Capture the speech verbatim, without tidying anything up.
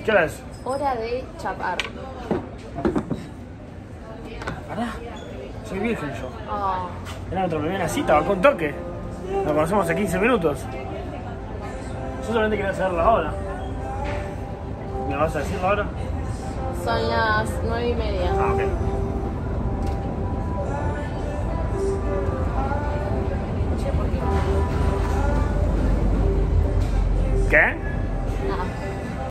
¿Qué hora es? Hora de chapar. Pará. Soy virgen yo. Oh. Era nuestra primera cita, va con toque. Nos conocemos hace quince minutos. Yo solamente quería saber la hora. ¿Me vas a decir la hora? Son las nueve y media. Ah, ok. Che, ¿por qué? ¿Qué?